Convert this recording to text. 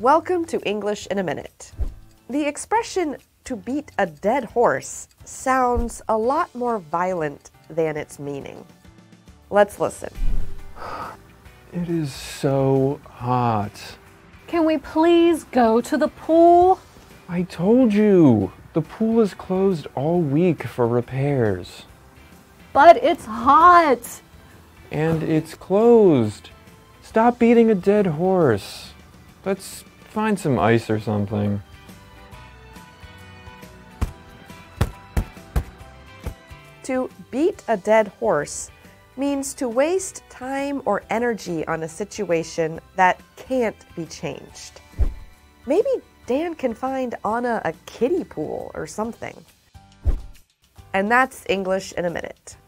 Welcome to English in a Minute. The expression to beat a dead horse sounds a lot more violent than its meaning. Let's listen. It is so hot. Can we please go to the pool? I told you, the pool is closed all week for repairs. But it's hot. And it's closed. Stop beating a dead horse. Let's find some ice or something. To beat a dead horse means to waste time or energy on a situation that can't be changed. Maybe Dan can find Anna a kiddie pool or something. And that's English in a Minute.